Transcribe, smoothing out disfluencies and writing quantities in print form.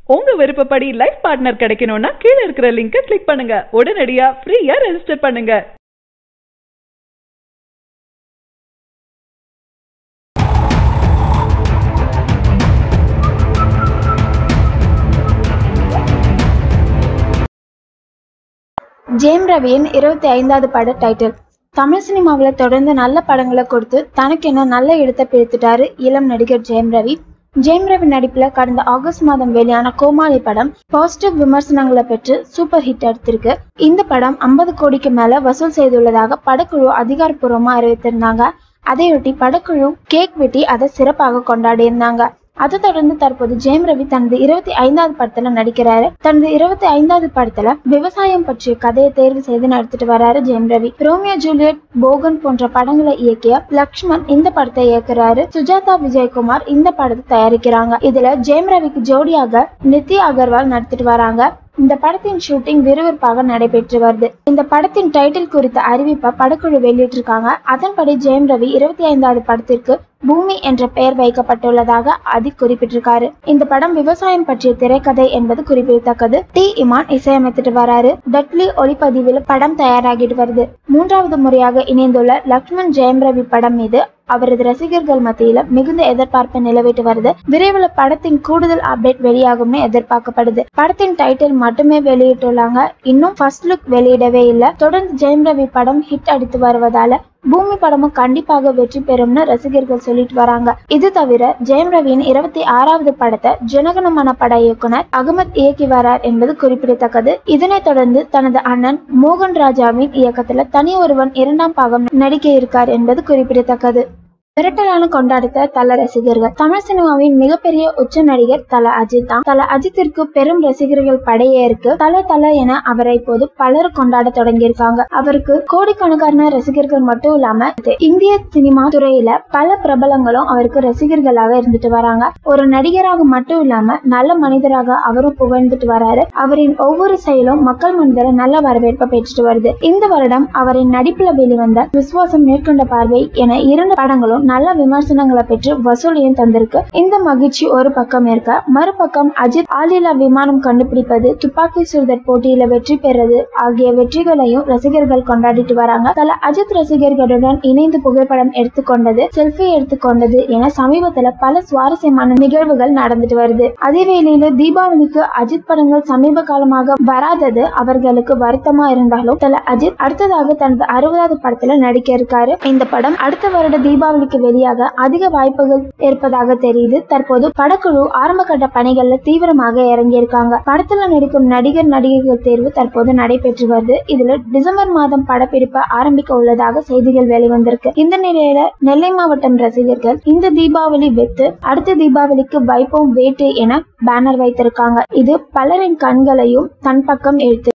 உங்க விருப்பப்படி life partner கிடைக்கணும்னா கீழ இருக்கிற லிங்கை கிளிக் பண்ணுங்க. உடனடியா ஃப்ரீயா ரெஜிஸ்டர் பண்ணுங்க. ஜெயம் ரவியின் 25வது பட டைட்டில். தமிழ் சினிமாவில் தொடர்ந்து நல்ல படங்களை கொடுத்து தனக்கென நல்ல இடத்தை பிடித்துட்டாரு இளம் நடிகர் ஜெயம் ரவி. ஜெயம் ரவி நடிப்புல கடந்த ஆகஸ்ட் மாதம் வெளியான கோமாளி படம் பாசிட்டிவ் விமர்சனங்களை பெற்று சூப்பர் ஹிட் எடுத்திருக்கு. இந்த படம் 50 கோடிக்கு மேல வசூல் செய்துள்ளதாக படக்குழு அதிகாரப்பூர்வமா அறிவித்திருந்தாங்க. அதையொட்டி படக்குழு கேக் வெட்டி அதை சிறப்பாக கொண்டாடி இருந்தாங்க. அதை தொடர்ந்து தற்போது ஜெயம் ரவி தனது 25வது படத்துல நடிக்கிறாரு. தனது 25வது படத்துல விவசாயம் பற்றிய கதையை தேர்வு செய்து நடித்துட்டு வராரு ஜெயம் ரவி. ரோமியோ ஜூலியட், போகன் போன்ற படங்களை இயக்கிய லக்ஷ்மண் இந்த படத்தை இயக்குறாரு. சுஜாதா விஜயகுமார் இந்த படத்தை தயாரிக்கிறாங்க. இதுல ஜெயம் ரவிக்கு ஜோடியாக நித்யா அகர்வால் நடித்துட்டு வராங்க. இந்த படத்தின் ஷூட்டிங் விறுவிறுப்பாக நடைபெற்று வருது. இந்த படத்தின் டைட்டில் குறித்த அறிவிப்பை படக்குழு வெளியிட்டிருக்காங்க. அதன்படி ஜெயம் ரவி 25வது படத்திற்கு பூமி என்ற பெயர் வைக்கப்பட்டுள்ளதாக அதிக் குறிப்பிட்டிருக்காரு. இந்த படம் விவசாயம் பற்றிய திரைக்கதை என்பது குறிப்பிடத்தக்கது. டி இமான் இசையமைத்துட்டு வராரு. டட்லி ஒளிப்பதிவில் படம் தயாராகிட்டு வருது. 3வது முறையாக இணைந்துள்ள லக்ஷ்மண் ஜெயம் ரவி படம் மீது அவரது ரசிகர்கள் மத்தியில மிகுந்த எதிர்பார்ப்பு நிலவிட்டு வருது. விரைவில் படத்தின் கூடுதல் அப்டேட் வெளியாகும்னு எதிர்பார்க்கப்படுது. படத்தின் டைட்டில் மட்டுமே வெளியிட்டுள்ளாங்க. இன்னும் ஃபர்ஸ்ட் லுக் வெளியிடவே இல்லை. தொடர்ந்து ஜெயம் ரவி படம் ஹிட் அடித்து வருவதால பூமி படமும் கண்டிப்பாக வெற்றி பெறும்னு ரசிகர்கள் சொல்லிட்டு வராங்க. இது தவிர ஜெயம் ரவியின் 26வது படத்தை ஜனகணமன பட இயக்குனர் அகமத் இயக்கி வரார் என்பது குறிப்பிடத்தக்கது. இதனைத் தொடர்ந்து தனது அண்ணன் மோகன் ராஜாவின் இயக்கத்துல தனி ஒருவன் 2ஆம் பாகம் நடிக்க இருக்கார் என்பது குறிப்பிடத்தக்கது. மிரட்டலான கொண்டாடத்த தல ரசிகர்கள். தமிழ் சினிமாவின் மிகப்பெரிய உச்ச நடிகர் தல அஜித் தான். தல அஜித்திற்கு பெரும் ரசிகர்கள் படையே இருக்கு. தல என அவரை இப்போது பலர் கொண்டாட தொடங்கியிருக்காங்க. அவருக்கு கோடிக்கணக்கான ரசிகர்கள் மட்டும் இல்லாம இந்திய சினிமா துறையில பல பிரபலங்களும் அவருக்கு ரசிகர்களாக இருந்துட்டு வராங்க. ஒரு நடிகராக மட்டும் இல்லாம நல்ல மனிதராக அவரும் புகழ்ந்துட்டு வராரு. அவரின் ஒவ்வொரு செயலும் மக்கள் மனதில நல்ல வரவேற்பை பெற்றுட்டு வருது. இந்த வருடம் அவரின் நடிப்புல வெளிவந்த விசுவாசம், மேற்கொண்ட பார்வை என 2 படங்களும் நல்ல விமர்சனங்களை பெற்று வசூலையும் தந்திருக்கு. இந்த மகிழ்ச்சி ஒரு பக்கம் இருக்க, மறுபக்கம் அஜித் ஆளில்லா விமானம் கண்டுபிடிப்பது, துப்பாக்கி சுடுதல் போட்டியில வெற்றி பெறது ஆகிய வெற்றிகளையும் ரசிகர்கள் கொண்டாடிட்டு வராங்க. தல அஜித் ரசிகர்களுடன் இணைந்து புகைப்படம் எடுத்துக்கொண்டது, செல்ஃபி எடுத்துக்கொண்டது என சமீபத்துல பல சுவாரஸ்யமான நிகழ்வுகள் நடந்துட்டு வருது. அதே வேளையில தீபாவளிக்கு அஜித் படங்கள் சமீப காலமாக வராதது அவர்களுக்கு வருத்தமா இருந்தாலும் தல அஜித் அடுத்ததாக தனது 60வது படத்துல நடிக்க இருக்காரு. இந்த படம் அடுத்த வருட தீபாவளிக்கு வெளியாக அதிக வாய்ப்புகள் இருப்பதாக தெரியுது. தற்போது படக்குழு ஆரம்ப கட்ட பணிகள்ல தீவிரமாக இறங்கியிருக்காங்க. படத்துல நடிக்கும் நடிகர்கள் தேர்வு தற்போது நடைபெற்று வருது. இதுல டிசம்பர் மாதம் படப்பிடிப்பு ஆரம்பிக்க உள்ளதாக செய்திகள் வெளிவந்திருக்கு. இந்த நிலையில நெல்லை மாவட்டம் ரசிகர்கள் இந்த தீபாவளி வெத்து, அடுத்த தீபாவளிக்கு வைப்போம் வேட்டு என பேனர் வைத்திருக்காங்க. இது பலரின் கண்களையும் தன் பக்கம் இழுத்து